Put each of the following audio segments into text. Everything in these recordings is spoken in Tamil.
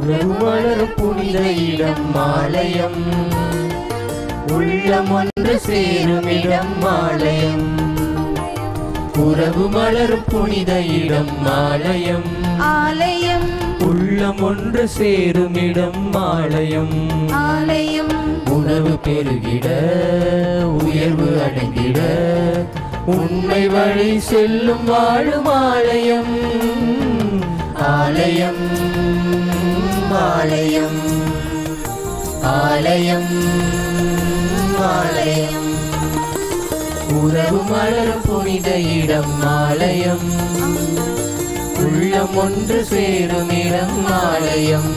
உறவு மலரும் புனித இடம் ஆலயம், உள்ளம் ஒன்று சேரும் இடம் ஆலயம். உறவு மலரும் புனித இடம் ஆலயம், ஆலயம். உள்ளம் ஒன்று சேரும் இடம் ஆலயம், ஆலயம். உணவு பெருகிட உயர்வு அடைந்திட உண்மை வழி செல்லும் வாழும் ஆலயம். ஆலயம் ஆலயம் ஆலயம் ஆலயம். உறவு மலரும் புனித இடம் ஆலயம், உள்ளம் ஒன்று சேரும் இடம் ஆலயம்.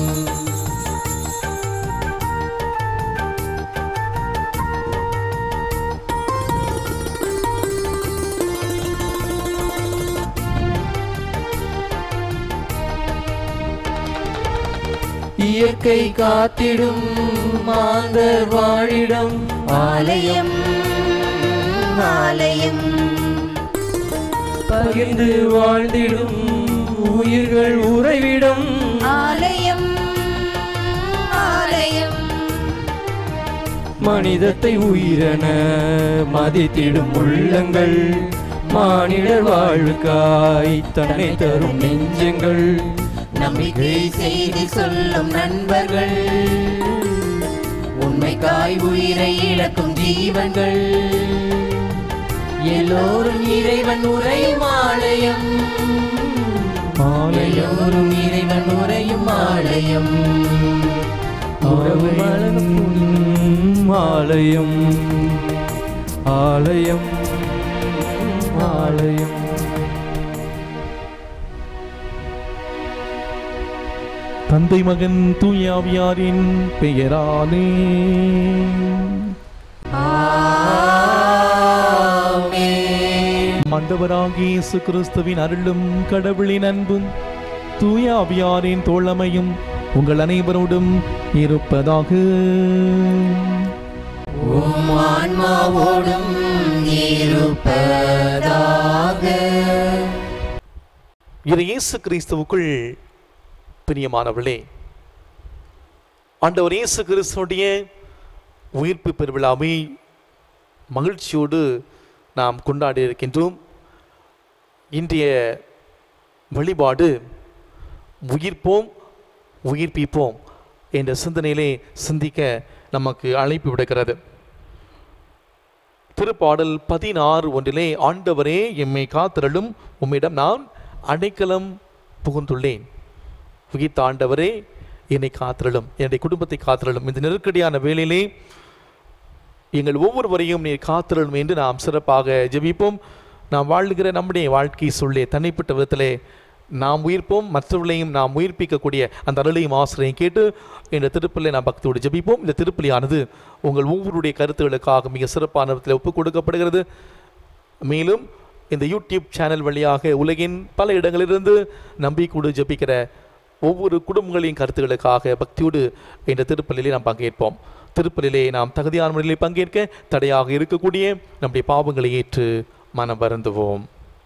இயற்கை காத்திடும் மாந்தர் வாழிடம் ஆலயம். ஆலயம். பகிர்ந்து வாழ்ந்திடும் உயிர்கள் உறைவிடம் ஆலயம். ஆலயம். மனிதத்தை உயிரென மதித்திடும் உள்ளங்கள், மானிடர் வாழ்வுக்காய் தன்னை தரும் நெஞ்சங்கள், நம்பிக்கை செய்தி சொல்லும் நண்பர்கள், உண்மைக்காய் உயிரை இழக்கும் ஜீவன்கள், எல்லோரும் இறைவன் உரையும் ஆலயம். எல்லோரும் இறைவன் உரையும் ஆலயம். உறவு மலரும் ஆலயம், ஆலயம் ஆலயம். தந்தை மகன் தூய ஆவியாரின் பெயராலே ஆண்டவராகிய இயேசு கிறிஸ்துவின் அருளும் கடவுளின் அன்பும் தூய ஆவியாரின் தோழமையும் உங்கள் அனைவரோடும் இருப்பதாக. உம் ஆன்மாவோடும் இருப்பதாக. இயேசு கிறிஸ்துவுக்குள் பிரியமானவர்களே, ஆண்டவர் இயேசு கிறிஸ்துவுடைய உயிர்ப்பு பெருவிழாவை மகிழ்ச்சியோடு நாம் கொண்டாடி இருக்கின்றோம். இன்றைய வழிபாடு உயிர்ப்போம் உயிர்ப்பிப்போம் என்ற சிந்தனையிலே சிந்திக்க நமக்கு அழைப்பு விடுகிறது. திருப்பாடல் 16:1 ஆண்டவரே எம்மை காத்திரளும், உம்மிடம் நான் அடைக்கலம் புகுந்துள்ளேன். உயிர்த்த ஆண்டவரே என்னை காத்திரளும், என்னுடைய குடும்பத்தை காத்திரளும். இந்த நெருக்கடியான வேளையிலே எங்கள் ஒவ்வொருவரையும் நீர் காத்திரளும் என்று நாம் சிறப்பாக ஜெபிப்போம். நாம் வாழ்கிற நம்முடைய வாழ்க்கை சொல்லே தனிப்பட்ட விதத்திலே நாம் உயிர்ப்போம், மற்றவர்களையும் நாம் உயிர்ப்பிக்கக்கூடிய அந்த அருளையும் ஆசிரியம் கேட்டு இந்த திருப்பலியை நாம் பக்தியோடு ஜெபிப்போம். இந்த திருப்பலியானது உங்கள் ஒவ்வொருடைய கருத்துக்களுக்காக மிக சிறப்பான விதத்தில் ஒப்புக் கொடுக்கப்படுகிறது. மேலும் இந்த யூடியூப் சேனல் வழியாக உலகின் பல இடங்களிலிருந்து நம்பிக்கையோடு ஜெபிக்கிற ஒவ்வொரு குடும்பங்களின் கருத்துக்களுக்காக பக்தியோடு இந்த திருப்பலிலே நாம் பங்கேற்போம். திருப்பலிலே நாம் தகுதியான முறையில் பங்கேற்க தடையாக இருக்கக்கூடிய நம்முடைய பாவங்களை ஏற்று மனம் வருந்துவோம்.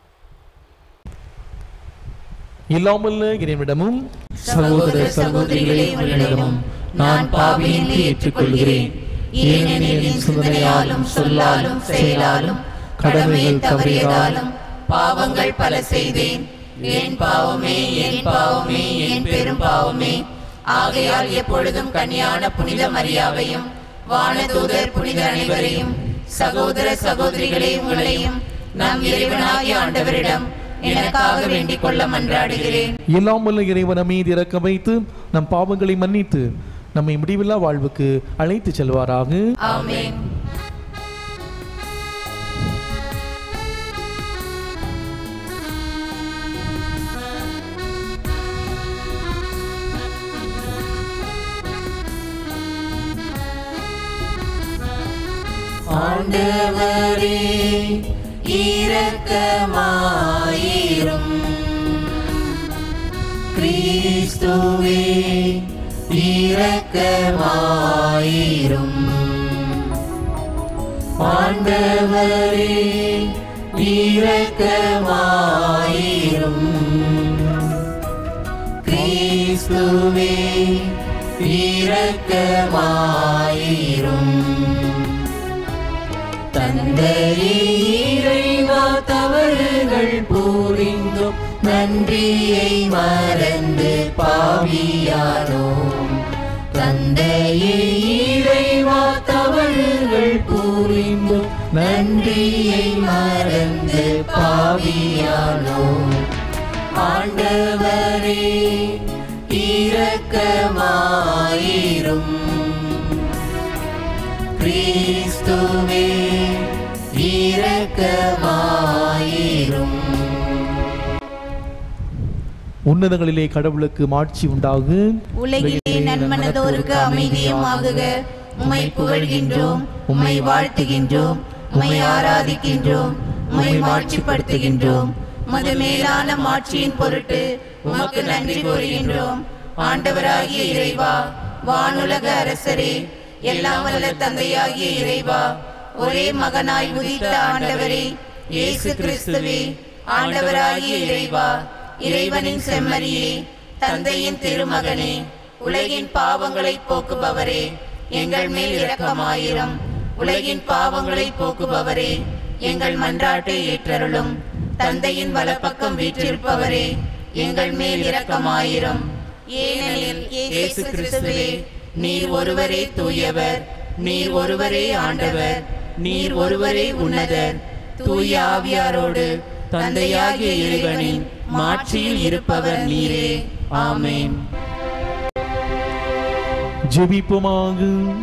இல்லாமல் இறைவனிடமும் சகோதர சகோதரிகளே உங்களிடமும் நான் பாவி என்று ஏற்றுக்கொள்கிறேன். ஏனெனில் என் சிந்தனையாலும் சொல்லாலும் செயலாலும் கடமையை தவறியதாலும் பாவங்கள் பல செய்தேன். என் பாவமே என் பாவமே என் பெரும் பாவமே. ஆகையால் எப்பொழுதும் கன்னியான புனித மரியாவையும் வானதூதர் புனித அனைவரையும் சகோதர சகோதரிகளே உங்களையும் நம் இறைவனாகிய ஆண்டவரிடம் எனக்காக வேண்டிக் கொள்ள மன்றாடுகிறேன். இல்லாமல் இறைவன் மீது இறக்க வைத்து நம் பாவங்களை மன்னித்து நம்மை முடிவில்லா வாழ்வுக்கு அழைத்து செல்வாராக. ஆமென். ஆண்டவரே இரக்கமாயிரும். கிறிஸ்துவே இரக்கமாயிரும். ஆண்டவரே இரக்கமாயிரும். கிறிஸ்துவே இரக்கமாயிரும். தந்தையே இறைவா, தவறுகள் புரிந்தோம், நன்றியை மறந்து பாவியானோம். தந்தையே இறைவா, தவறுகள் புரிந்தோம், நன்றியை மறந்து பாவியானோம். ஆண்டவரே இரக்கமாயிரும். கிறிஸ்துவே இரக்கமாயிரும். உன்னதங்களிலே கடவுளுக்கு மாட்சி உண்டாகு. உலகிலே நன்மனதோருக்கு அமைதியும் ஆகுக. உம்மை புகழ்கின்றோம், உம்மை வாழ்த்துகின்றோம், உம்மை ஆராதிக்கின்றோம், உம்மை மாட்சிப்படுத்துகின்றோம். உமது மேலான மாட்சியின் பொருட்டு உமக்கு நன்றி கூறுகின்றோம். ஆண்டவராகிய இறைவா, வானுலக அரசரே, எல்லாம் வல்ல தந்தையாகிய இறைவா, ஒரே மகனாய் உதித்த ஆண்டவரே இயேசு கிறிஸ்துவே, ஆண்டவராகிய இறைவா, இறைவனின் செம்மறியே, தந்தையின் திருமகனே, உலகின் பாவங்களை போக்குபவரே, எங்கள் மேல் இரக்கமாயிரும். உலகின் பாவங்களை போக்குபவரே, எங்கள் மன்றாட்டை ஏற்றருளும். தந்தையின் வலப்பக்கம் வீற்றிருப்பவரே, எங்கள் மேல் இரக்கமாயிரும். ஏனெனில் இயேசு கிறிஸ்துவே, நீர் ஒருவரே தூயவர், நீர் ஒருவரே ஆண்டவர், நீர் ஒருவரே உன்னதர். தூய ஆவியாரோடு தந்தையாகிய இறைவனின் மாட்சியில் இருப்பவர் நீரே. ஆமென். ஜெபிப்போமாக.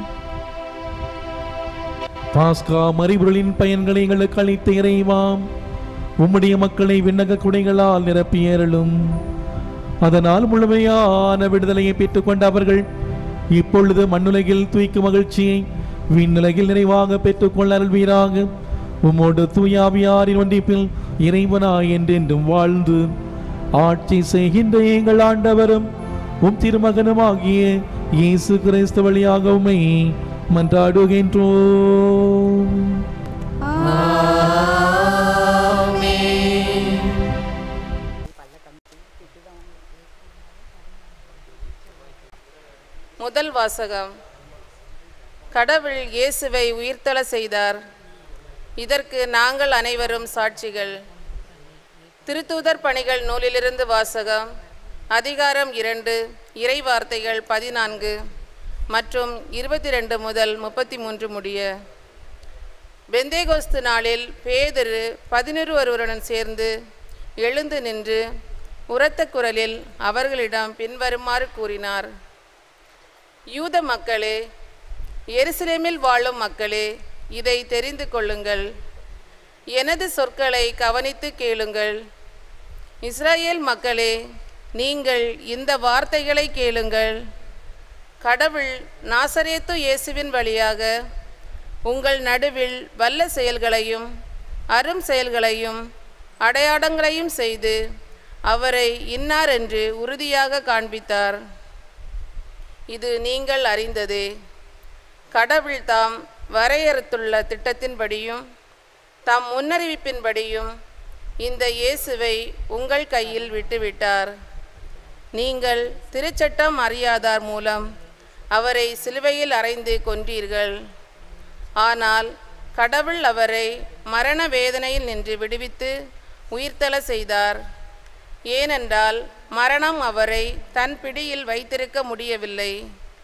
பாஸ்கா மரிபொருளின் பயன்களை எங்களுக்கு அளித்த இறைவாம், உம்முடைய மக்களை விண்ணக குடைகளால் நிரப்பியருளும். அதனால் முழுமையான விடுதலையை பெற்றுக்கொண்ட அவர்கள் இப்பொழுது மண்ணுலகில் தூய்க்கும் மகிழ்ச்சியை விண்ணுலகில் நிறைவாக பெற்றுக்கொள்ள அருள்வீராக. உம்மோடு தூயாவியாரின் ஒன்றிப்பில் இறைவனாய் என்றென்றும் வாழ்ந்து ஆட்சி செய்கின்ற எங்கள் ஆண்டவரும் உம் திருமகனுமாகிய இயேசு கிறிஸ்து வழியாக உம்மை மன்றாடுகின்றோம். முதல் வாசகம். கடவுள் இயேசுவை உயிர்த்தெழ செய்தார். இதற்கு நாங்கள் அனைவரும் சாட்சிகள். திருத்தூதர் பணிகள் நூலிலிருந்து வாசகம். அதிகாரம் 2, இறை வார்த்தைகள் 14 மற்றும் 22 முதல் 33 முடிய. பெந்தேகோஸ்து நாளில் பேதுரு 11 ஒருவருடன் சேர்ந்து எழுந்து நின்று உரத்த குரலில் அவர்களிடம் பின்வருமாறு கூறினார். யூத மக்களே, எருசலேமில் வாழும் மக்களே, இதை தெரிந்து கொள்ளுங்கள். எனது சொற்களை கவனித்து கேளுங்கள். இஸ்ரேல் மக்களே, நீங்கள் இந்த வார்த்தைகளை கேளுங்கள். கடவுள் நாசரேத்து இயேசுவின் வழியாக உங்கள் நடுவில் வல்ல செயல்களையும் அரும் செயல்களையும் அடையாளங்களையும் செய்து அவரை இன்னார் என்று உறுதியாக காண்பித்தார். இது நீங்கள் அறிந்ததே. கடவுள் தாம் வரையறுத்துள்ள திட்டத்தின்படியும் தாம் முன்னறிவிப்பின்படியும் இந்த இயேசுவை உங்கள் கையில் விட்டுவிட்டார். நீங்கள் திருச்சட்டம் அறியாதார் மூலம் அவரை சிலுவையில் அறைந்து கொன்றீர்கள். ஆனால் கடவுள் அவரை மரண வேதனையில் நின்று விடுவித்து உயிர்த்தெழ செய்தார். ஏனென்றால் மரணம் அவரை தன் பிடியில் வைத்திருக்க முடியவில்லை.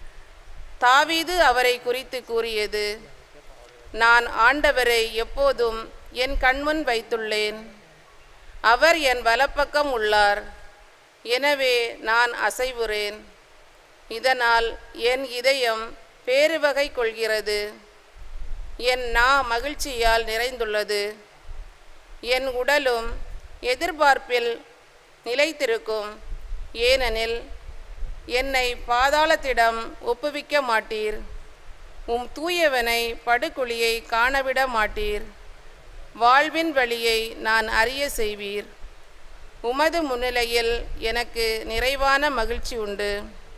தாவீது அவரை குறித்து கூறியது, நான் ஆண்டவரை எப்போதும் என் கண்முன் வைத்துள்ளேன். அவர் என் வலப்பக்கம் உள்ளார். எனவே நான் அசைவுறேன். இதனால் என் இதயம் பேருவகை கொள்கிறது. என் நா மகிழ்ச்சியால் நிறைந்துள்ளது. என் உடலும் எதிர்பார்ப்பில் நிலைத்திருக்கும். ஏனெனில் என்னை பாதாளத்திடம் ஒப்புவிக்க மாட்டீர். உம் தூயவனை படுகுழியை காணவிட மாட்டீர். வாழ்வின் வழியை நான் அறிய செய்வீர். உமது முன்னிலையில் எனக்கு நிறைவான மகிழ்ச்சி உண்டு.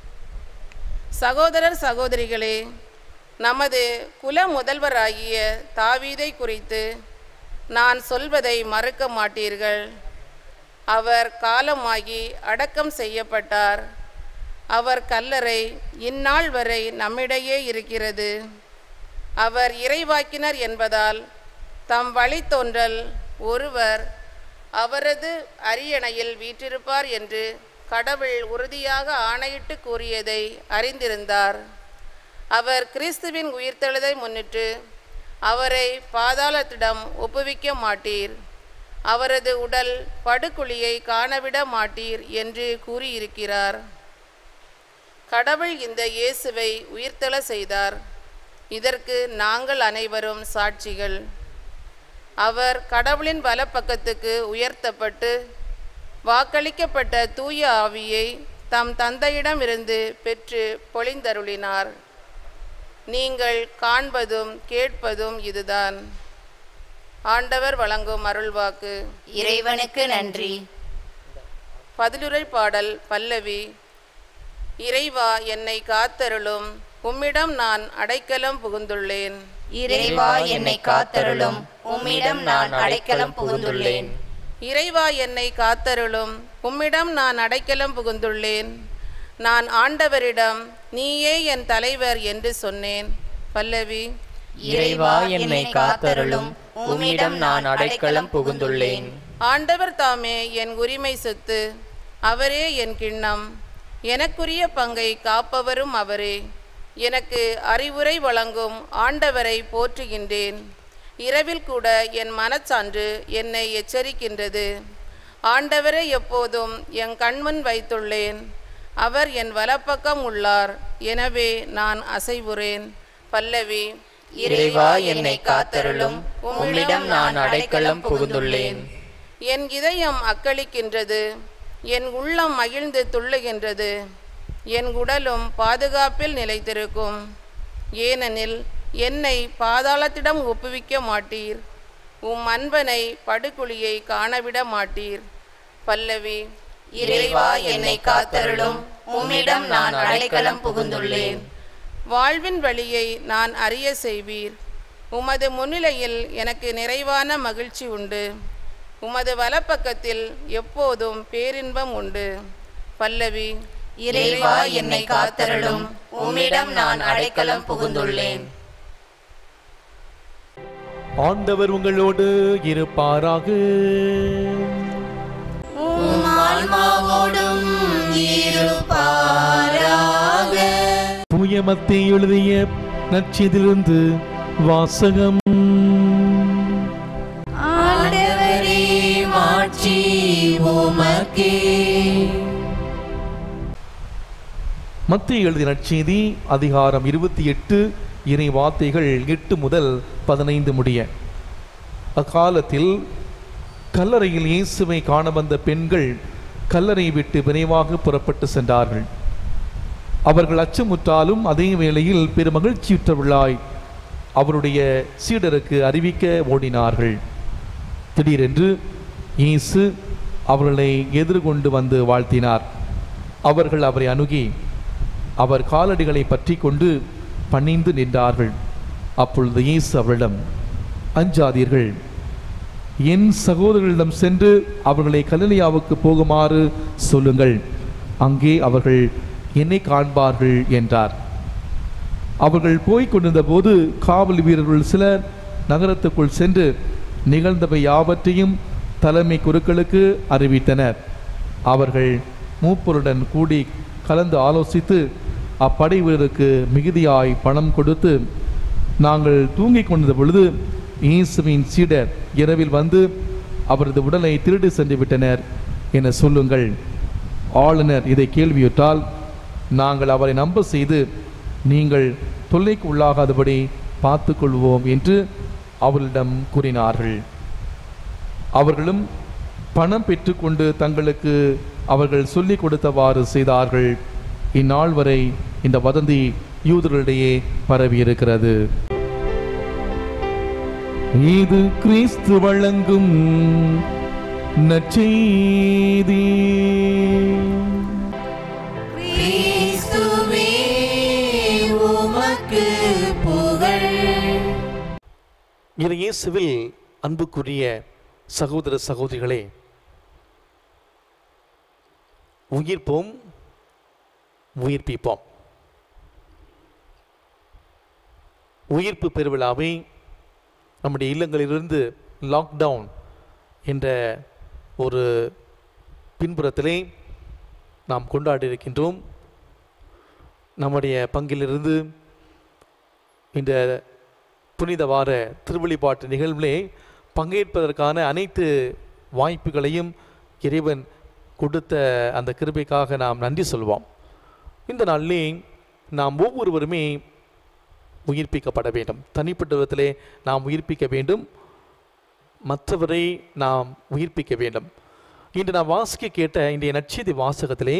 சகோதரர் சகோதரிகளே, நமது குல முதல்வராகிய தாவீதை குறித்து நான் சொல்வதை மறுக்க மாட்டீர்கள். அவர் காலமாகி அடக்கம் செய்யப்பட்டார். அவர் கல்லறை இந்நாள் வரை நம்மிடையே இருக்கிறது. அவர் இறைவாக்கினர் என்பதால் தம் வழித்தோன்றல் ஒருவர் அவரது அரியணையில் வீற்றிருப்பார் என்று கடவுள் உறுதியாக ஆணையிட்டு கூறியதை அறிந்திருந்தார். அவர் கிறிஸ்துவின் உயிர்த்தெழுதை முன்னிட்டு அவரை பாதாளத்திடம் ஒப்புவிக்க மாட்டீர், அவரது உடல் படுகுழியை காணவிட மாட்டீர் என்று கூறியிருக்கிறார். கடவுள் இந்த இயேசுவை உயிர்த்தெழ செய்தார். இதற்கு நாங்கள் அனைவரும் சாட்சிகள். அவர் கடவுளின் வலப்பக்கத்துக்கு உயர்த்தப்பட்டு வாக்களிக்கப்பட்ட தூய ஆவியை தம் தந்தையிடமிருந்து பெற்று பொழிந்தருளினார். நீங்கள் காண்பதும் கேட்பதும் இதுதான். ஆண்டவர் வழங்கும் அருள்வாக்கு. இறைவனுக்கு நன்றி. பதிலுரை பாடல் பல்லவி. இறைவா என்னை காத்தருளும், உம்மிடம் நான் அடைக்கலம் புகுந்துள்ளேன். இறைவா என்னை காத்தருளும், உம்மிடம் நான் அடைக்கலம் புகுந்துள்ளேன். இறைவா என்னை காத்தருளும், உம்மிடம் நான் அடைக்கலம் புகுந்துள்ளேன். நான் ஆண்டவரிடம் நீயே என் தலைவர் என்று சொன்னேன். பல்லவி. இறைவா என்னை காத்தருளும், உம்மிடம் நான் அடைக்கலம் புகுந்துள்ளேன். ஆண்டவர் தாமே என் உரிமை சொத்து, அவரே என் கிண்ணம். எனக்குரிய பங்கை காப்பவரும் அவரே. எனக்கு அறிவுரை வழங்கும் ஆண்டவரை போற்றுகின்றேன். இரவில் கூட என் மனச்சான்று என்னை எச்சரிக்கின்றது. ஆண்டவரை எப்போதும் என் கண்முன் வைத்துள்ளேன். அவர் என் வலப்பக்கம் உள்ளார், எனவே நான் அசைவுறேன். பல்லவி. இறைவா என்னை காத்தருளும், உம்மிடம் நான் அடைக்கலம் புகுந்துள்ளேன். என் இதயம் அக்களிக்கின்றது, என் உள்ளம் மகிழ்ந்து துள்ளுகின்றது. என் உடலும் பாதுகாப்பில் நிலைத்திருக்கும். ஏனெனில் என்னை பாதாளத்திடம் ஒப்புவிக்க மாட்டீர், உம் அன்பனை படுகுழியை காணவிட மாட்டீர். பல்லவி. இறைவா என்னை காத்தருளும், உம்மிடம் நான் அடைக்கலம் புகுந்துள்ளேன். வாழ்வின் வழியை நான் அறிய செய்வீர். உமது முன்னிலையில் எனக்கு நிறைவான மகிழ்ச்சி உண்டு. உமது வலப்பக்கத்தில் எப்போதும் பேரின்பம் உண்டு. பல்லவி. இறைவா என்னை காத்தருளும், உம்மிடம் நான் அடைக்கலம் புகுந்துள்ளேன். ஆண்டவர் உங்களோடு இருப்பாராக. உம் ஆன்மாவோடும் இருப்பாராக. தூய மத்தேயு எழுதிய நற்செய்தியிலிருந்து வாசகம். ஆண்டவரே மாட்சி உமக்கே. மத்தேயு எழுதிய நற்செய்தி அதிகாரம் 28 இறை வார்த்தைகள் 8 முதல் 15 முடிய. அக்காலத்தில் கல்லறையில் இயேசுவை காண வந்த பெண்கள் கல்லறை விட்டு விரைவாக புறப்பட்டு சென்றார்கள். அவர்கள் அச்சமுற்றாலும் அதே வேளையில் பெருமகிழ்ச்சியுற்றவர்களாய் அவருடைய சீடருக்கு அறிவிக்க ஓடினார்கள். திடீரென்று இயேசு அவர்களை எதிர்கொண்டு வந்து வாழ்த்தினார். அவர்கள் அவரை அணுகி அவர் காலடிகளை பற்றி கொண்டு பணிந்து நின்றார்கள். அப்பொழுது இயேசு அவரிடம், அஞ்சாதீர்கள், என் சகோதரர்களிடம் சென்று அவர்களை கலிலேயாவுக்கு போகுமாறு சொல்லுங்கள், அங்கே அவர்கள் என்னை காண்பார்கள் என்றார். அவர்கள் போய்க் கொண்டிருந்த போது காவல் வீரர்கள் சிலர் நகரத்துக்குள் சென்று நிகழ்ந்தவை யாவற்றையும் தலைமை குருக்களுக்கு அறிவித்தனர். அவர்கள் மூப்பருடன் கூடி கலந்து ஆலோசித்து அப்படை வீரருக்கு மிகுதியாய் பணம் கொடுத்து, நாங்கள் தூங்கிக் கொண்டிருந்த பொழுது இயேசுவின் சீடர் இரவில் வந்து அவரது உடலை திருடி சென்று விட்டனர் என சொல்லுங்கள். ஆளுநர் இதை கேள்வியுற்றால் நாங்கள் அவரை நம்ப செய்து நீங்கள் தொல்லைக்கு உள்ளாகாதபடி பார்த்து கொள்வோம் என்று அவர்களிடம் கூறினார்கள். அவர்களும் பணம் பெற்றுக்கொண்டு தங்களுக்கு அவர்கள் சொல்லிக் கொடுத்தவாறு செய்தார்கள். இந்நாள் வரை இந்த வதந்தி யூதர்களிடையே பரவியிருக்கிறது. இது கிறிஸ்து வழங்கும் நற்செய்தி. கிறிஸ்துவே உமக்கு புகழ். இயேசுவில் அன்புக்குரிய சகோதர சகோதரிகளே, உயிர்ப்போம், உயிர்ப்பிப்போம். உயிர்ப்பு பெருவிழாவை நம்முடைய இல்லங்களிலிருந்து லாக்டவுன் என்ற ஒரு பின்புறத்திலே நாம் கொண்டாடி இருக்கின்றோம். நம்முடைய பங்கிலிருந்து இந்த புனித வார திருவழிபாட்டு நிகழ்விலே பங்கேற்பதற்கான அனைத்து வாய்ப்புகளையும் இறைவன் கொடுத்த அந்த கிருபைக்காக நாம் நன்றி சொல்வோம். இந்த நாளிலே நாம் ஒவ்வொருவருமே உயிர்ப்பிக்கப்பட வேண்டும். தனிப்பட்ட விதத்திலே நாம் உயிர்ப்பிக்க வேண்டும், மற்றவரை நாம் உயிர்ப்பிக்க வேண்டும். இன்று நாம் வாசிக்க கேட்ட இன்றைய நற்செய்தி வாசகத்திலே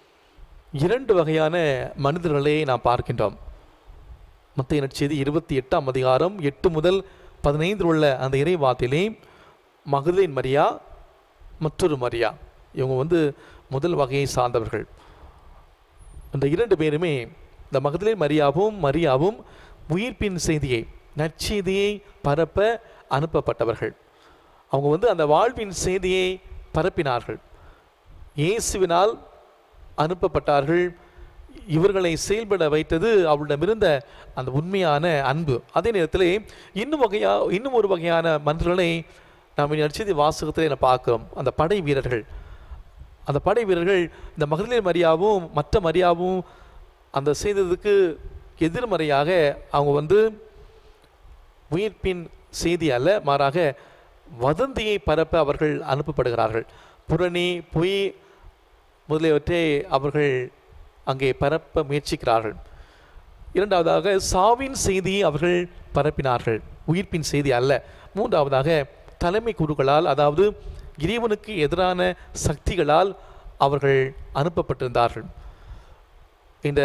2 வகையான மனிதர்களை நாம் பார்க்கின்றோம். மத்தேயு நற்செய்தி 28ஆம் அதிகாரம் 8 முதல் 15 உள்ள அந்த இறை வார்த்தையிலே மகதலேன் மரியா, மற்றொரு மரியா, இவங்க முதல் வகையை சார்ந்தவர்கள். இந்த 2 பேருமே, இந்த மகதலேன் மரியாவும் உயிர்ப்பின் செய்தியை, நற்செய்தியை பரப்ப அனுப்பப்பட்டவர்கள். அவங்க அந்த வாழ்வின் செய்தியை பரப்பினார்கள். இயேசுவினால் அனுப்பப்பட்டார்கள். இவர்களை செயல்பட வைத்தது அவரிடமிருந்த அந்த உண்மையான அன்பு. அதே நேரத்தில் இன்னும் ஒரு வகையான மனிதர்களை நாம் நற்செய்தி வாசகத்தில் பார்க்கிறோம். அந்த படை வீரர்கள். அந்த படை வீரர்கள் இந்த மகதலேன் மரியாவும் மற்ற மரியாவும் அந்த செய்ததுக்கு எதிர்மறையாக அவங்க உயிர்ப்பின் செய்தி அல்ல, மாறாக வதந்தியை பரப்ப அவர்கள் அனுப்பப்படுகிறார்கள். புரணி, பொய் முதலியவற்றை அவர்கள் அங்கே பரப்ப முயற்சிக்கிறார்கள். இரண்டாவதாக சாவின் செய்தியை அவர்கள் பரப்பினார்கள், உயிர்ப்பின் செய்தி அல்ல. மூன்றாவதாக தலைமை குருக்களால், அதாவது இறைவனுக்கு எதிரான சக்திகளால் அவர்கள் அனுப்பப்பட்டிருந்தார்கள். இந்த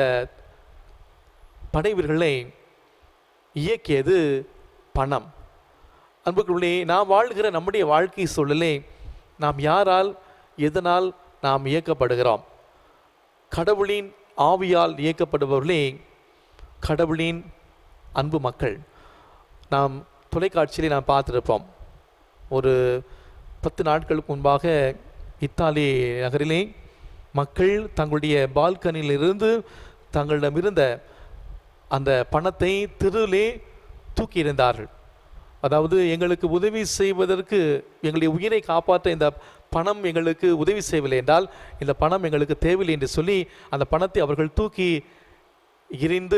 படைவீரர்களை இயக்கியது பணம். அன்புக்குள்ளே நாம் வாழ்கிற நம்முடைய வாழ்க்கை சூழலே நாம் யாரால், எதனால் நாம் இயக்கப்படுகிறோம்? கடவுளின் ஆவியால் இயக்கப்படுபவர்களே கடவுளின் அன்பு மக்கள். நாம் தொலைக்காட்சியிலே நாம் பார்த்துருப்போம். ஒரு 10 நாட்களுக்கு முன்பாக இத்தாலி நகரிலே மக்கள் தங்களுடைய பால்கனியிலிருந்து தங்களிடமிருந்த அந்த பணத்தை தெருவிலே தூக்கியிருந்தார்கள். அதாவது எங்களுக்கு உதவி செய்வதற்கு, எங்களுடைய உயிரை காப்பாற்ற இந்த பணம் எங்களுக்கு உதவி செய்யவில்லை என்றால் இந்த பணம் எங்களுக்கு தேவையில்லை என்று சொல்லி அந்த பணத்தை அவர்கள் தூக்கி எறிந்து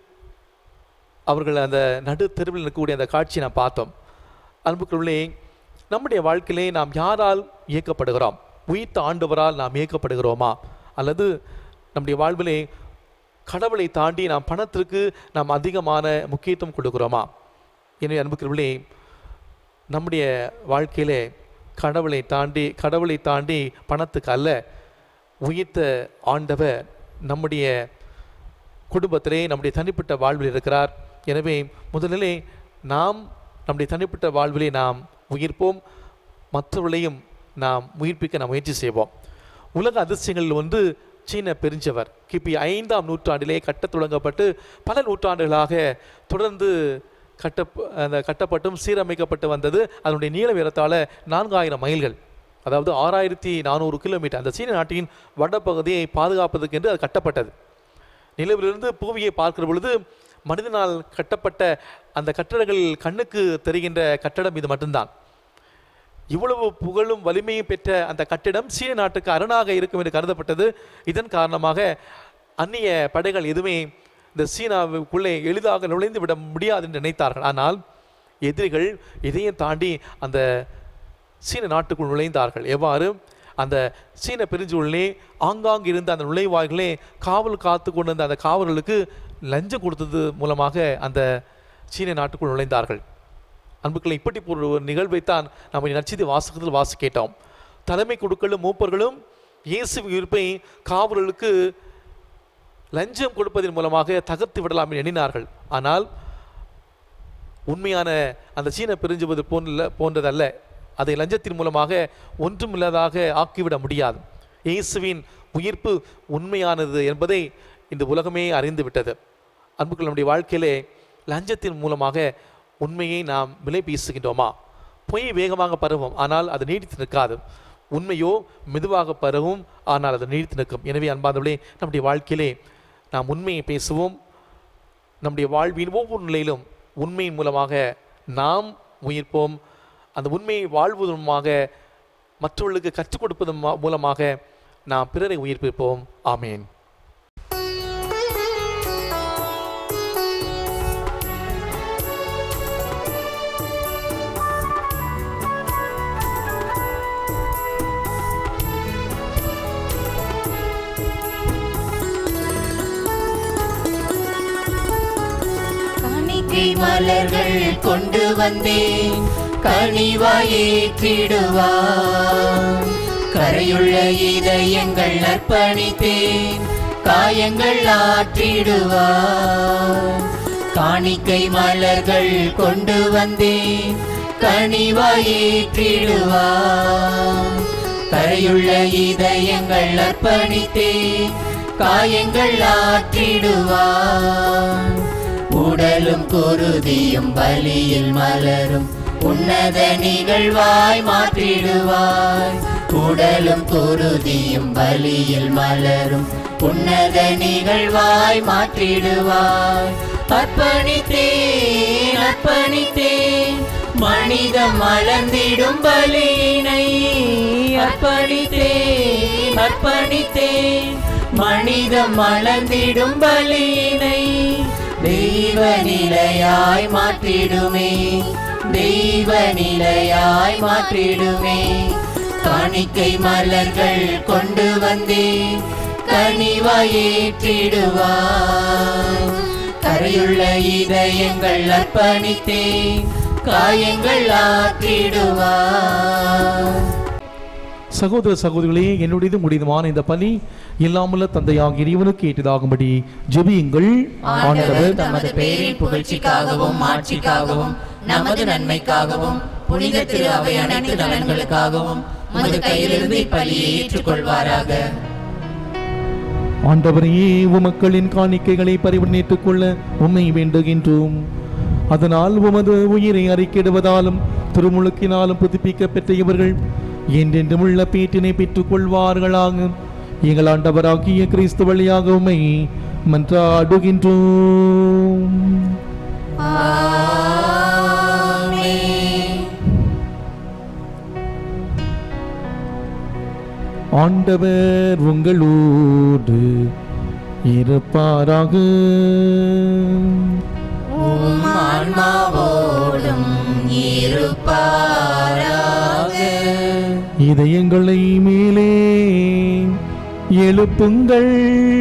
அவர்கள் அந்த நடு தெருவில் இருக்கக்கூடிய அந்த காட்சியை நாம் பார்த்தோம். அன்புக்குள்ளே நம்முடைய வாழ்க்கையிலே நாம் யாரால் இயக்கப்படுகிறோம்? உயிர்த்த ஆண்டவரால் நாம் இயக்கப்படுகிறோமா? அல்லது நம்முடைய வாழ்விலே கடவுளை தாண்டி நாம் பணத்திற்கு நாம் அதிகமான முக்கியத்துவம் கொடுக்கிறோமா? எனவே அன்புக்குள்ளே நம்முடைய வாழ்க்கையிலே கடவுளை தாண்டி பணத்துக்கு அல்ல, உயிர்த்த ஆண்டவர் நம்முடைய குடும்பத்திலே, நம்முடைய தனிப்பட்ட வாழ்வில் இருக்கிறார். எனவே முதலிலே நாம் நம்முடைய தனிப்பட்ட வாழ்விலே நாம் உயிர்ப்போம், மற்றவர்களையும் நாம் உயிர்ப்பிக்க நாம் முயற்சி செய்வோம். உலக அதிசயங்களில் ஒன்று சீன பெருஞ்சவர். கிபி 5ஆம் நூற்றாண்டிலே கட்டத் தொடங்கப்பட்டு பல நூற்றாண்டுகளாக தொடர்ந்து கட்டப்பட்டும் சீரமைக்கப்பட்டு வந்தது. அதனுடைய நீளம் ஏறத்தாழ 4000 மைல்கள், அதாவது 6400 கிலோமீட்டர். அந்த சீன நாட்டின் வடப்பகுதியை பாதுகாப்பதற்கு என்று அது கட்டப்பட்டது. நிலவிலிருந்து பூமியை பார்க்கிற பொழுது மனிதனால் கட்டப்பட்ட அந்த கட்டடங்கள் கண்ணுக்கு தெரிகின்ற கட்டடம் இது மட்டும்தான். இவ்வளவு புகழும் வலிமையும் பெற்ற அந்த கட்டிடம் சீன நாட்டுக்கு அரணாக இருக்கும் என்று கருதப்பட்டது. இதன் காரணமாக அந்நிய படைகள் எதுவுமே இந்த சீனாவுக்குள்ளே எளிதாக நுழைந்து விட முடியாது என்று நினைத்தார்கள். ஆனால் எதிரிகள் இதையும் தாண்டி அந்த சீன நாட்டுக்குள் நுழைந்தார்கள். எவ்வாறு? அந்த சீன பெருஞ்சூழலே ஆங்காங்கு இருந்த அந்த நுழைவாய்களே காவல் காத்து கொண்டிருந்த அந்த காவலர்களுக்கு லஞ்சம் கொடுத்தது மூலமாக அந்த சீன நாட்டுக்குள் நுழைந்தார்கள். அன்புக்களை இப்படி ஒரு நிகழ்வைத்தான் நம்ம நற்செய்தி வாசகத்தில் கேட்டோம். தலைமை குருக்களும் மூப்பர்களும் இயேசு உயிர்ப்பை காவலர்களுக்கு லஞ்சம் கொடுப்பதன் மூலமாக தகர்த்து விடலாம் என்று எண்ணினார்கள். ஆனால் உண்மையான அந்த சீன பெருஞ்சுவது போன்றதல்ல. அதை லஞ்சத்தின் மூலமாக ஒன்றுமில்லாதாக ஆக்கிவிட முடியாது. இயேசுவின் உயிர்ப்பு உண்மையானது என்பதை இந்த உலகமே அறிந்து விட்டது. அன்புக்கள், நம்முடைய வாழ்க்கையிலே லஞ்சத்தின் மூலமாக உண்மையை நாம் விலை பேசுகின்றோமா? பொய் வேகமாக பரவும், ஆனால் அது நீடித்து நிற்காது. உண்மையோ மெதுவாக பரவும், ஆனால் அது நீடித்து நிற்கும். எனவே அன்பார்ந்தவர்களே, நம்முடைய வாழ்க்கையிலே நாம் உண்மையை பேசுவோம். நம்முடைய வாழ்வின் ஒவ்வொரு நிலையிலும் உண்மையின் மூலமாக நாம் உயிர்ப்போம். அந்த உண்மையை வாழ்வதன் மற்றவர்களுக்கு கற்றுக் கொடுப்பதன் மூலமாக நாம் பிறரை உயிர்ப்பிப்போம். ஆமேன். மலர்கள் கொண்டு வந்தேன், கனிவாயேற்றிடுவார். கரையுள்ள இதயங்கள் அர்ப்பணித்தேன், காயங்கள் ஆற்றிடுவார். காணிக்கை மலர்கள் கொண்டு வந்தேன், கனிவாயேற்றிடுவார். கரையுள்ள இதயங்கள் அர்ப்பணித்தேன், காயங்கள் ஆற்றிடுவார். உடலும் குருதியும் பலியில் மலரும், உன்னத நிகழ்வாய் மாற்றிடுவாய். உடலும் குருதியும் பலியில் மலரும், உன்னத நிகழ்வாய் மாற்றிடுவாய். அர்ப்பணித்தேன் அர்ப்பணித்தேன் மனிதம் மலர்ந்திடும் பலியினை. அர்ப்பணித்தேன் அர்ப்பணித்தேன் மனிதம் மலர்ந்திடும் பலியினை. தெய்வ நிலையாய் மாற்றிடுமே, தெய்வ நிலையாய் மாற்றிடுமே. காணிக்கை மலர்கள் கொண்டு வந்தேன், கனிவாயேற்றிடுவார். கரையுள்ள இதயங்கள் அர்ப்பணித்தேன், காயங்கள் ஆற்றிடுவார். சகோதர சகோதரிகளே, என்னுடையது முடியுமான இந்த பலி இல்லாமல தந்தையாகிய இறைவனுக்கு ஏற்றதாகும்படி ஜெபியுங்கள். ஆண்டவர் தமது பேரின் புகழ்ச்சிக்காகவும் மாட்சிக்காகவும் நமது நன்மைக்காகவும் புனித திரு அவை அனைத்து நலன்களுக்காகவும் உமது கையிலிருந்து இப்பலியை ஏற்றுக்கொள்வாராக. ஆண்டவரையே, உமக்களின் காணிக்கைகளை பரிவர்ணித்துக் கொள்ள உம்மை வேண்டுகின்றோம். அதனால் உமது உயிரை அறிக்கையிடுவதாலும் திருமுழுக்கினாலும் புதுப்பிக்க பெற்ற இவர்கள் என்றென்றும் உள்ள பேட்டினை பெற்றுக் கொள்வார்களாக. எங்கள் ஆண்டவராகிய கிறிஸ்து வழியாக உம்மை மன்றாடுகின்றோம். ஆண்டவர் உங்களோடு இருப்பாராக. உம் ஆன்மாவோடும் இருப்பாராக. இதயங்களை மேலே எழுப்புங்கள்.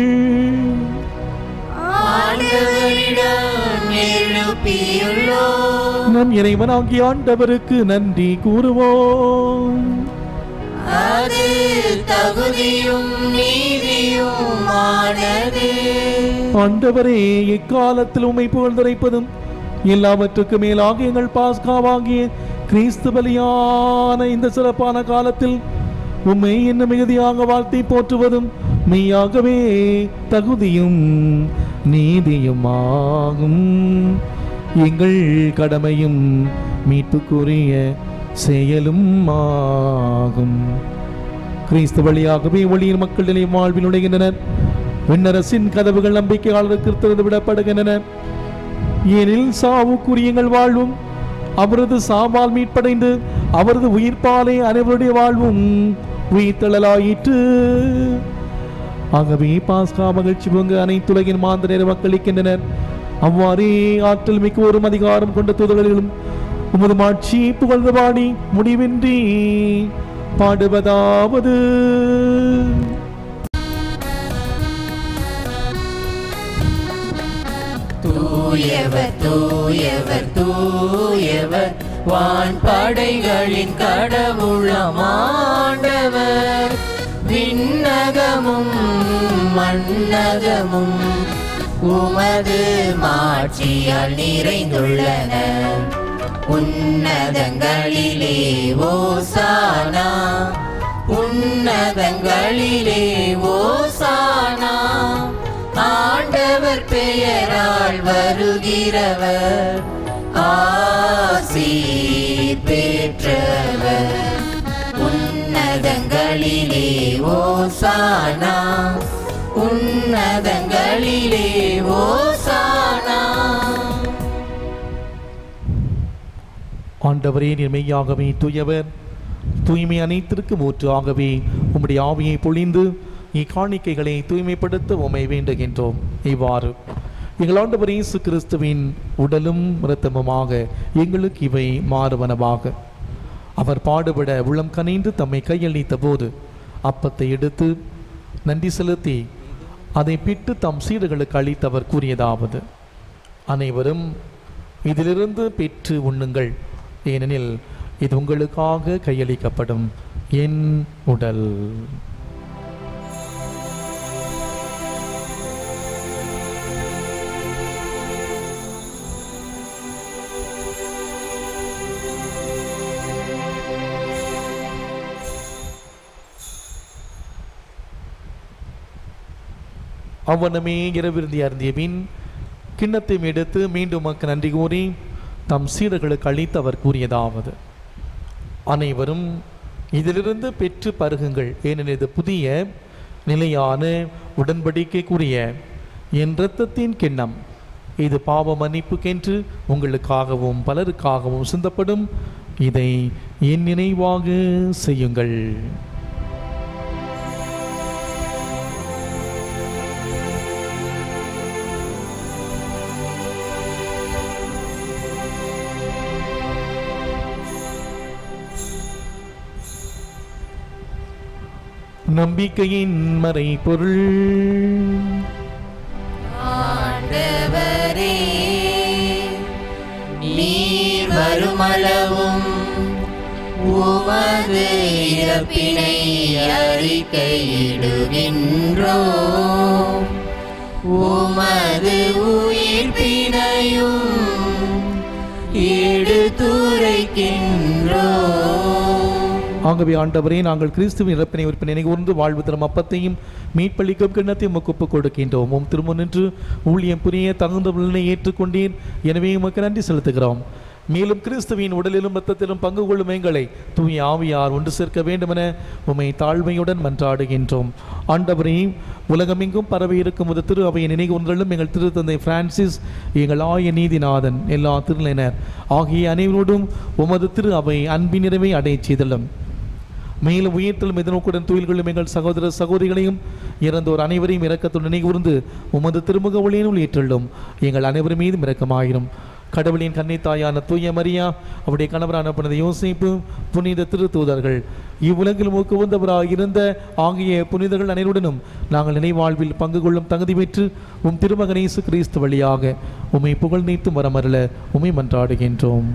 ஆண்டவரிடம் எழுப்பியுள்ளோம். நம் இறைவனாகிய ஆண்டவருக்கு நன்றி கூறுவோம். அது தகுதியும் நீதியுமானது. ஆண்டவரே, எக்காலத்தில் உம்மை புகழ்ந்துரைப்பதும் எல்லாவற்றுக்கு மேலாக எங்கள் பாஸ்காவாகிய கிறிஸ்து பலியான இந்த சிறப்பான காலத்தில் உம்மை என்ன மிகுதியாக வாழ்த்தி போற்றுவதும் மெய்யாகவே தகுதியும் நீதியுமாகும். எங்கள் கடமையும் மீட்புக்குரிய செயலும் ஆகும். கிறிஸ்து வழியாகவே ஒளியின் மக்களிடையே வாழ்வில் நுழைகின்றனர். விண்ணரசின் கதவுகள் நம்பிக்கையாளருக்கு திறந்து விடப்படுகின்றன. ஏனில் சாவுக்குரிய எங்கள் வாழ்வும் அவரது சாவால் மீட்படைந்து அவரது உயிர்ப்பாலே அனைவருடைய வாழ்வும் உயிர்த்தெழலாயிற்று. ஆகவே பாஸ்கா மகிழ்ச்சி பொங்க அனைத்துலகின் மாந்தர மக்களிக்கின்றனர். அவ்வாறே ஆற்றல் மிக்க ஒரு அதிகாரம் கொண்ட தூதர்களும் உமது மாட்சி புகழ்ந்து பாடி முடிவின்றி பாடுவதாவது. தூயவர் தூயவர் தூயவர் வான்படைகளின் கடவுளாம் ஆண்டவர். விண்ணகமும் மண்ணகமும் உமது மாட்சியால் நிறைந்துள்ளன. உன்னதங்களிலே ஓசானா, உன்னதங்களிலே ஓசானா. ஆண்டவர் பெயரால் வருகிறவர் ஆசீர் பெற்றவர். உன்னதங்களிலே உன்னதங்களிலே ஓசானா, உன்னதங்களிலே ஓசானா. ஆண்டவரே, நீர் மெய்யாகவே தூயவர், தூய்மை அனைத்திற்கும் ஊற்று. ஆகவே உம்முடைய ஆவியை பொழிந்து இக்காணிக்கைகளை தூய்மைப்படுத்த உம்மை வேண்டுகின்றோம். இவ்வாறு எங்கள் ஆண்டவர் இயேசு கிறிஸ்துவின் உடலும் இரத்தமுமாக எங்களுக்கு இவை மாறுவனவாக. அவர் பாடுபட உளம் கனிந்து தம்மை கையளித்த போது அப்பத்தை எடுத்து நன்றி செலுத்தி அதை பிட்டு தம் சீடர்களுக்கு அளித்தவர் கூறியதாவது: அனைவரும் இதிலிருந்து பெற்று உண்ணுங்கள், ஏனெனில் இது உங்களுக்காக கையளிக்கப்படும் என் உடல். அவ்வனமே இரவிருந்தி அருந்திய பின் கிண்ணத்தை எடுத்து மீண்டும் மக்கள் நன்றி கூறி தம் சீடர்களுக்கு அளித்து அவர் கூறியதாவது: அனைவரும் இதிலிருந்து பெற்று பருகுங்கள், ஏனெனில் இது புதிய நிலையான உடன்படிக்கைக்குரிய என் இரத்தத்தின் கிண்ணம். இது பாவ மன்னிப்புக்கென்று உங்களுக்காகவும் பலருக்காகவும் சிந்தப்படும். இதை என் நினைவாக செய்யுங்கள். நம்பிக்கையின் மறை பொருள். ஆண்டவரே, நீர் வருமளவும் உமது இறப்பினை அறிக்கையிடுகின்றோம், உமது உயிர்ப்பினையும் எடுத்துரைக்கின்றோம். ஆகவே ஆண்டவரே, நாங்கள் கிறிஸ்துவின் இறப்பினை உயிர்ப்பினை நினைகூர்ந்து வாழ்வு தரும் அப்பத்தையும் மீட்பளிக்கும் கிண்ணத்தையும் உமக்கு ஒப்புக் கொடுக்கின்றோம். உம் திரும்ப நின்று ஊழியம் புரிய தகுந்த நிலை ஏற்றுக்கொண்டீர், எனவே உமக்கு நன்றி செலுத்துகிறோம். மேலும் கிறிஸ்துவின் உடலிலும் இரத்தத்திலும் பங்கு கொள்ளும் எங்களை தூய ஆவியார் ஒன்று சேர்க்க வேண்டுமென உம்மை தாழ்மையுடன் மன்றாடுகின்றோம். ஆண்டவரே, உலகமெங்கும் பரவி இருக்கும் ஒரு திரு அவையை நினைவுறும் எங்கள் திருத்தந்தை பிரான்சிஸ், எங்கள் ஆய நீதிநாதன், எல்லா திருநிலையினர் ஆகிய அனைவரோடும் உமது திரு அவை அன்பின் நிறைவை அடைய செய்தலும். மேலும் உயிர்த்தலும் எதிர்நோக்குடன் துயில்களும் எங்கள் சகோதர சகோதரிகளையும் இறந்தோர் அனைவரையும் இரக்கத்துடன் நினைவுகூர்ந்து உமது திருமுக ஒளியினுள் ஏற்றுள்ளோம். எங்கள் அனைவரும் மீதும் இரக்கமாயிரும். கடவுளின் கன்னித்தாயான தூய மரியா, அவருடைய கணவரான புனித யோசேப்பு, புனித திருத்தூதர்கள், இவ்வுலகில் உகந்தவராக இருந்த ஆகிய புனிதர்கள் அனைவருடனும் நாங்கள் நினைவாழ்வில் பங்கு கொள்ளும் தகுதி பெற்று உம் திருமகன் இயேசு கிறிஸ்து வழியாக உம்மை புகழ் நீத்தும் வரமருள உம்மை மன்றாடுகின்றோம்.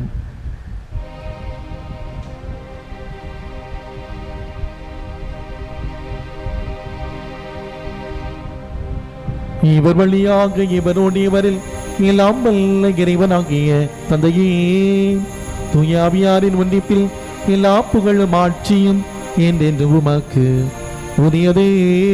இவர் வழியாக இவரோடு இவரில் எல்லாம் வல்ல இறைவனாகிய தந்தையே, தூய ஆவியாரின் ஒன்றிப்பில் எல்லா புகழும் ஆட்சியும் என்றென்று உமக்கு உரியதே.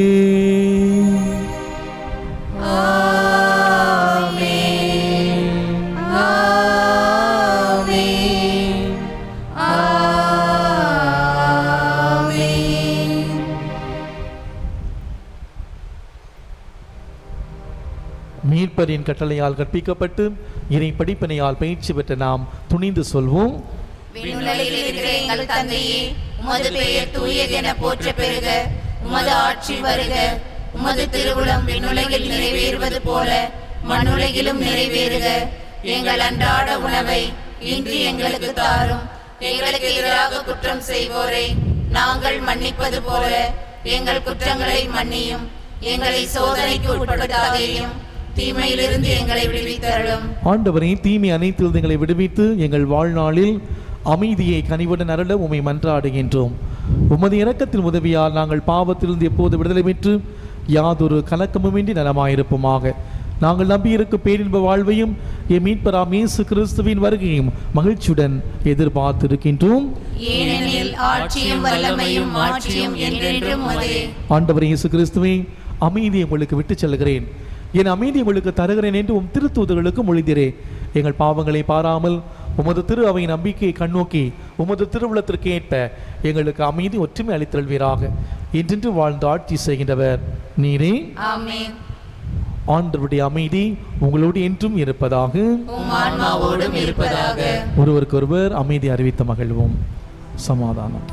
மீட்பரின் கட்டளையால் கற்பிக்கப்பட்டு இறை படிப்பினையால் பயிற்சி பெற்ற நாம் துணிந்து சொல்வோம்: விண்ணுலகில் இருக்கிற எங்கள் தந்தையே, உமது பெயர் தூயது என போற்ற பெறுக. உமது ஆட்சி வருக. உமது திருவுளம் விண்ணுலகில் நிறைவேறுவது போல மண்ணுலகிலும் நிறைவேறுக. எங்கள் அன்றாட உணவை இன்று எங்களுக்கு தாரும். எங்களுக்கு எதிராக குற்றம் செய்வோரை நாங்கள் மன்னிப்பது போல எங்கள் குற்றங்களை மன்னியும். எங்களை சோதனைக்கு உட்படுத்தாதேயும், தீமையிலிருந்து எங்களை விடுவித்தருளும். ஆண்டவரே, தீமை அனைத்திலிருந்து எங்களை விடுவித்து எங்கள் வாழ்நாளில் அமைதியை கனிவுடன் அருள உம்மை மன்றாடுகின்றோம். உமது இரக்கத்தின் உதவியால் நாங்கள் பாவத்திலிருந்து எப்போது விடுதலை பெற்று யாதொரு கலக்கமுமின்றி நலமாயிருப்போமாக. நாங்கள் நம்பியிருக்கும் பேரின்ப வாழ்வையும் என் மீட்பராம் இயேசு கிறிஸ்துவின் வருகையும் மகிழ்ச்சியுடன் எதிர்பார்த்திருக்கின்றோம். ஏனெனில் ஆட்சியும் வல்லமையும் மாட்சியும் என்றென்றும் உமதே. ஆண்டவர் இயேசு கிறிஸ்துவே, அமைதியை உங்களுக்கு விட்டுச் செல்கிறேன், என் அமைதி உங்களுக்கு தருகிறேன் என்று உம் திருத்தூதர்களுக்கு மொழிந்தீரே. எங்கள் பாவங்களை பாராமல் உமது திரு அவை நம்பிக்கையை கண்ணோக்கி உமது திருவுளத்திற்கு ஏற்ப எங்களுக்கு அமைதி ஒற்றுமை அளித்தல்வீராக. என்றென்று வாழ்ந்து ஆட்சி செய்கின்றவர் நீரே. ஆமென். ஆண்டவருடைய அமைதி உங்களோடு என்றும் இருப்பதாக. உம் ஆன்மாவோடும் இருப்பதாக. ஒருவருக்கொருவர் அமைதி அறிவித்த மகிழ்வோம். சமாதானம்.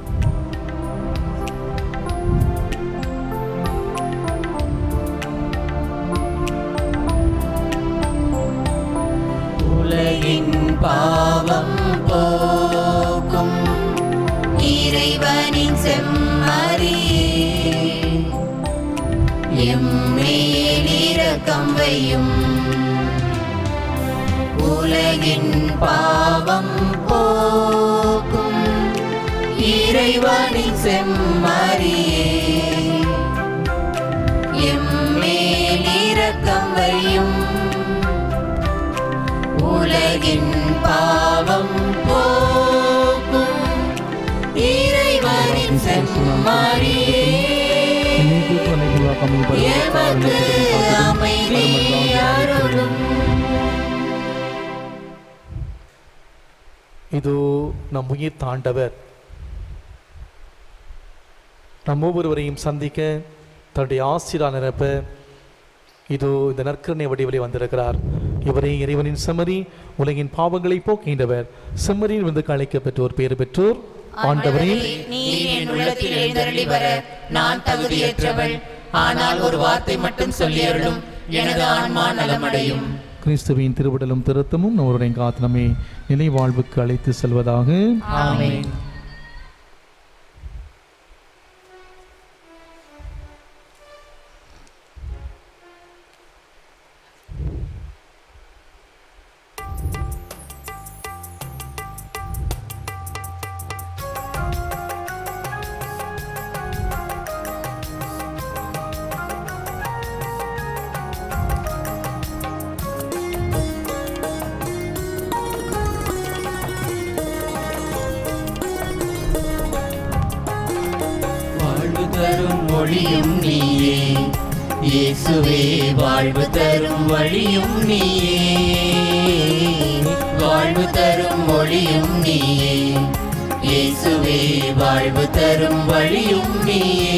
உலகின் பாவம் போக்கும் இறைவனின் செம்மறியே, எம்மேல் இரக்கம் வையும். உலகின் பாவம் போக்கும் இறைவனின் செம்மறியே, எம்மேல் இரக்கம் வையும். உலகின் பாவம் போக்கும் இறைவனின் செம்மறியே, எமக்கு அமைதி அருளும். இதோ நம் உயிர் தாண்டவர் நம் ஒவ்வொருவரையும் சந்திக்க தன்னுடைய ஆசிரால் நிரப்ப இதோ இந்த நற்கருணை வடிவிலே வந்திருக்கிறார். இவரே இறைவனின் செம்மறி, உலகின் பாவங்களை போக்கின்றவர். செம்மறியில் வந்து அழைக்க பெற்றோர் பேறு பெற்றோர். ஆண்டவரே, நீர் என் உள்ளத்தில் எழுந்தருளி வர நான் தகுதியற்றவள். ஆனால் ஒரு வார்த்தை மட்டும் சொல்லி அருளும், எனது ஆன்மா நலமடையும். கிறிஸ்துவின் திருவிடலும் திருத்தமும் நம்முடைய காத்தனமே நிலை வாழ்வுக்கு அழைத்து செல்வதாக. ஆமென். தரும் மொழியும் நீயே, இயேசுவே வாழ்வு தரும் வழியும் நீயே, வாழ்வு தரும் மொழியும் நீயே, இயேசுவே வாழ்வு தரும் வழியும் நீயே.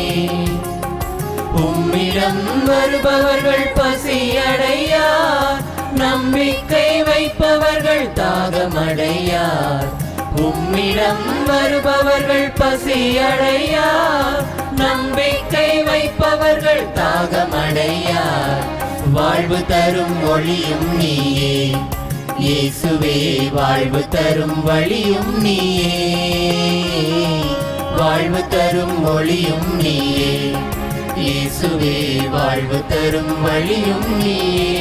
உம்மிடம் வருபவர்கள் பசியடையார், நம்பிக்கை வைப்பவர்கள் தாகமடையார். உம்மிடம் வருபவர்கள் பசியடையார், நம்பிக்கை வைப்பவர்கள் தாகமடையார். வாழ்வு தரும் ஒளியும் நீயே, இயேசுவே வாழ்வு தரும் வழியும் நீயே, வாழ்வு தரும் ஒளியும் நீயே, இயேசுவே வாழ்வு தரும் வழியும் நீயே.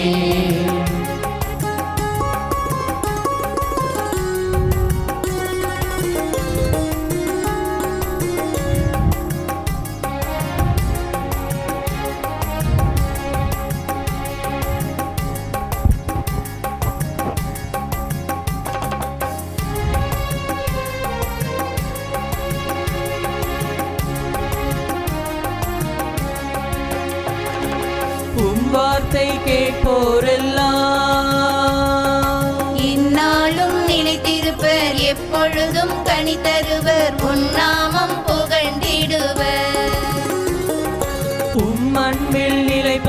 வார்த்தை கேட்போரெல்லாம் இந்நாளும் நிலைத்திருப்பர், எப்பொழுதும் கனி தருவர், உன்னாமம் புகழ்ந்திடுவர். உம் அன்பில்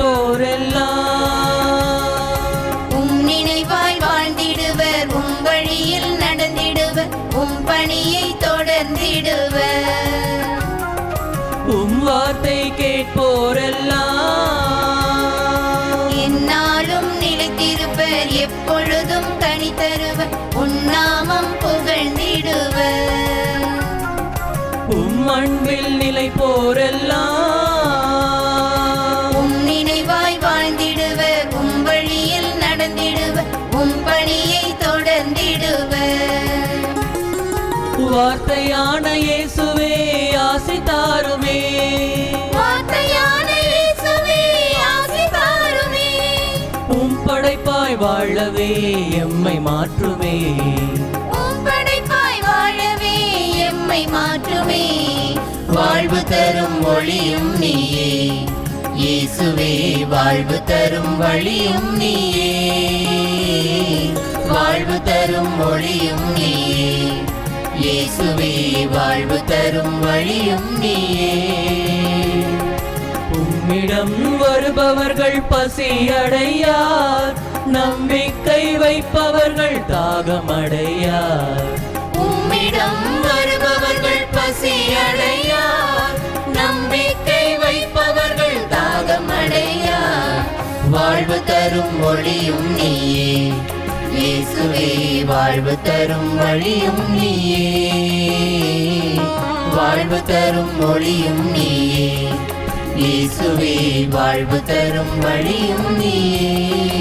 நிலைப்போரெல்லாம் உம் நினைவாய் வாழ்ந்திடுவர், உம் வழியில் நடந்திடுவர், உம் பணியை தொடர்ந்திடுவர். உம் வார்த்தை கேட்போரெல்லாம் எந்நாளும் நிலைத்திருப்பர், எப்பொழுதும் கனி தருவர், உன்னாமம் புகழ்ந்திடுவர். உம் அன்பில் நிலைப்போரெல்லாம் உம் நினைவாய் வாழ்ந்திடுவர், உம் வழியில் நடந்திடுவர், உம் பணியை தொடர்ந்திடுவர். வார்த்தையான இயேசுவே ஆசி தாருமே, வார்த்தையான இயேசுவே ஆசி தாருமே. உம் படைப்பாய் வாழவே எம்மை மாற்றுமே, உம் படைப்பாய் வாழவே எம்மை மாற்றுமே. வாழ்வு தரும் ஒளியும் நீயே, இயேசுவே வாழ்வு தரும் வழியும் நீயே, வாழ்வு வாழ்வு தரும் மொழியும் நீயே. இயேசுவே வாழ்வு தரும் வழியும் நீயே. உம்மிடம் வருபவர்கள் பசியடையார், நம்பிக்கை வைப்பவர்கள் தாகமடையார். உம்மிடம் வருபவர்கள் பசியடையார், நம்பிக்கை வைப்பவர்கள் தாகமடையார். வாழ்வு தரும் மொழியும் நீயே. இயேசுவே வாழ்வு தரும் வழியும் நீயே. வாழ்வு தரும் மொழியும் நீயே. இயேசுவே வாழ்வு தரும் வழியும் நீயே.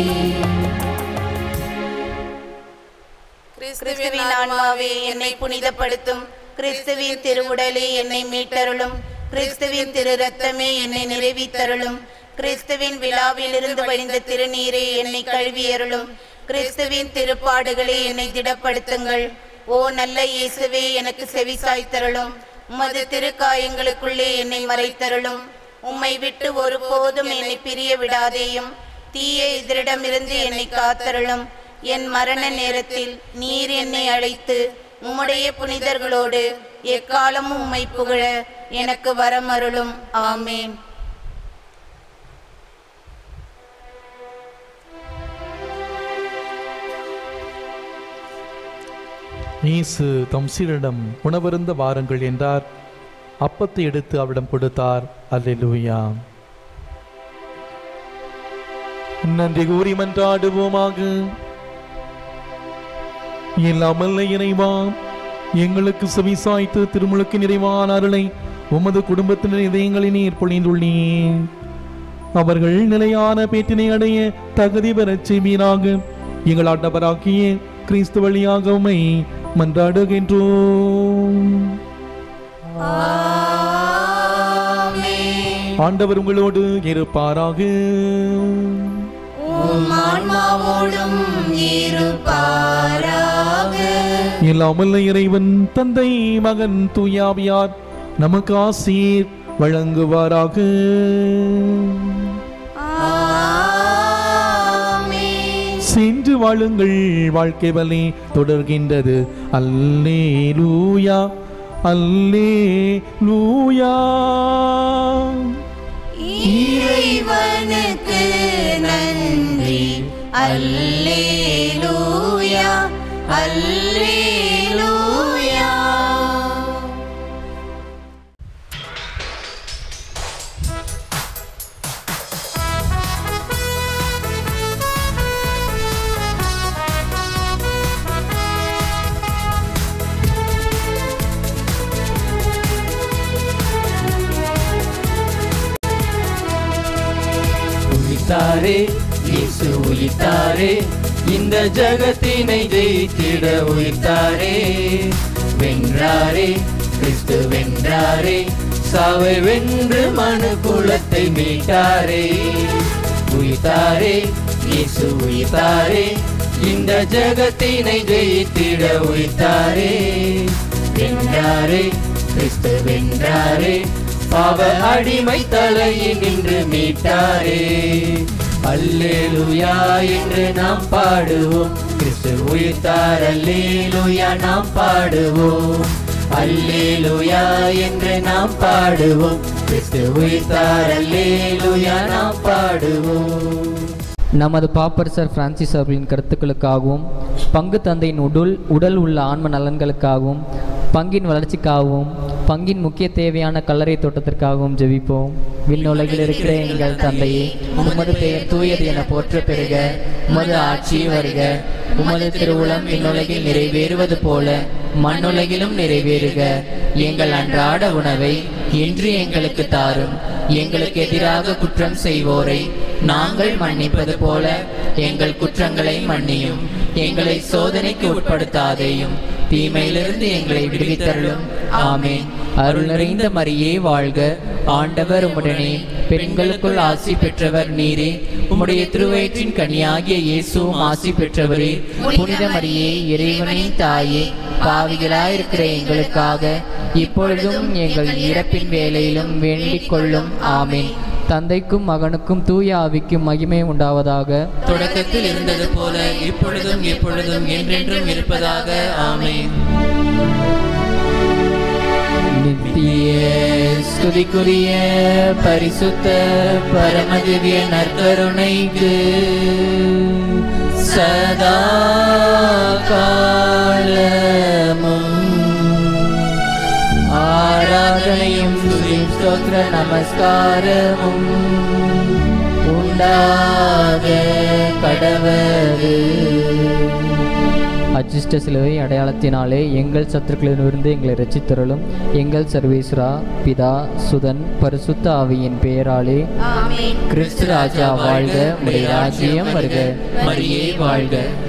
கிறிஸ்துவின் ஆன்மாவே என்னை புனிதப்படுத்தும். கிறிஸ்துவின் திருவுடலே என்னை மீட்டருளும். கிறிஸ்துவின் திரு ரத்தமே என்னை நிறைவித்தருளும். கிறிஸ்துவின் விழாவிலிருந்து வழிந்த திருநீரே என்னை கழுவியருளும். கிறிஸ்துவின் திருப்பாடுகளே என்னை திடப்படுத்துங்கள். ஓ நல்ல இயேசுவே, எனக்கு செவிசாய்த்தருளும். உமது திருக்காயங்களுக்குள்ளே என்னை மறைத்தருளும். உம்மை விட்டு ஒருபோதும் என்னை பிரிய விடாதேயும். தீய எதிரிடமிருந்து என்னை காத்தருளும். என் மரண நேரத்தில் நீர் என்னை அழைத்து உம்முடைய புனிதர்களோடு எக்காலமும் உம்மை புகழ எனக்கு வரமருளும். ஆமேன். இயேசு தம் சீடரிடம் உணவருந்த வாருங்கள் என்றார். அப்பத்தை எடுத்து அவரிடம் கொடுத்தார். அல்லேலூயா. நன்றி கூறி மன்றாடுவோமாக. இல்லாமல் இறைவா, எங்களுக்கு செவிசாய்த்து திருமுழுக்கு நிறைவான அருளை உமது குடும்பத்தினர் இதயங்களில் நீர் பொழிந்துள்ளீர். அவர்கள் நிலையான பேற்றினை அடைய தகுதி பெறச் செய்வீராக. எங்கள் ஆண்டவராகிய கிறிஸ்து வழியாக உம்மை மன்றாடுகின்றோம். ஆண்டவர் உங்களோடு இருப்பாராக. இல்லாமல் இறைவன் தந்தை மகன் தூயாவியார் நமக்கு ஆசீர் வழங்குவாராக. சென்று வாழுங்கள், வாழ்க்கை வழி தொடர்கின்றது. அல்லேலூயா, அல்லேலூயா. இறைவனுக்கு நன்றி. அல்லேலூயா, அல்லேலூயா. உயிர்த்தாரே, இயேசு உயிர்த்தாரே, இந்த ஜகத்தினை ஜெயித்திட உயிர்த்தாரே. வென்றாரே, கிறிஸ்து வென்றாரே, சாவை வென்று மனு குலத்தை மீட்டாரே. உயிர்த்தாரே, இயேசு உயிர்த்தாரே, இந்த ஜகத்தினை ஜெயித்திட உயிர்த்தாரே. வென்றாரே, கிறிஸ்து வென்றாரே, பாவ அடிமை தலையில் நின்று மீட்டாரே. அல்லேலூயா என்று நாம் பாடுவோம். கிறிஸ்து உயிர்த்தார், அல்லேலூயா நாம் பாடுவோம். அல்லேலூயா என்று நாம் பாடுவோம். கிறிஸ்து உயிர்த்தார், அல்லேலூயா நாம் பாடுவோம். நமது பாப்பரசர் பிரான்சிஸ் அவர்களின் கருத்துக்களுக்காகவும், பங்கு தந்தையின் உடல் உள்ள ஆன்ம நலன்களுக்காகவும், பங்கின் வளர்ச்சிக்காகவும், பங்கின் முக்கிய தேவையான கல்லறை தோட்டத்திற்காகவும் ஜெபிப்போம். விண்ணுலகில் இருக்கிற எங்கள் தந்தையே, உமது பெயர் தூயது என போற்ற பெறுக. உமது ஆட்சி வருக. உமது திருவுளம் விண்ணுலகில் நிறைவேறுவது போல மண்ணுலகிலும் நிறைவேறுக. எங்கள் அன்றாட உணவை இன்று எங்களுக்கு தாரும். எங்களுக்கு எதிராக குற்றம் செய்வோரை நாங்கள் மன்னிப்பது போல எங்கள் குற்றங்களை மன்னியும். எங்களை சோதனைக்கு உட்படுத்தாதேயும், தீமையிலிருந்து எங்களை விடுவித்தருளும். ஆமென். அருள் நிறைந்த மரியே வாழ்க. ஆண்டவர் உம்முடனே, பெண்களுக்குள் ஆசி பெற்றவர் நீரே. உம்முடைய திருவயிற்றின் கனியாகிய இயேசுவும் ஆசி பெற்றவரே. புனித மரியே, இறைவனின் தாயே, பாவிகளாயிருக்கிற எங்களுக்காக இப்பொழுதும் எங்கள் இறப்பின் வேளையிலும் வேண்டிக் கொள்ளும். ஆமென். தந்தைக்கும் மகனுக்கும் தூய ஆவிக்கும் மகிமை உண்டாவதாக. தொடக்கத்தில் இருந்தது போல இப்பொழுதும் எப்பொழுதும் என்றென்றும் இருப்பதாக. ஆமென். நித்திய ஸ்துதிக்குரிய பரிசுத்த பரமதிவ்ய நற்கருணைக்கு சதா காலமும் ஆராதனையும் துதியும் ஸ்தோத்திர நமஸ்காரமும் உண்டாக கடவது. அஜிஷ்ட சிலுவை அடையாளத்தினாலே எங்கள் சத்துருக்களிலிருந்து எங்களை ரட்சித்தருளும். எங்கள் சர்வேஸ்வரா பிதா சுதன் பரிசுத்த ஆவியின் பெயராலே ஆமென். கிறிஸ்து ராஜா வாழ்க, உம்முடைய ராஜ்யம் வருக. மரியே வாழ்க.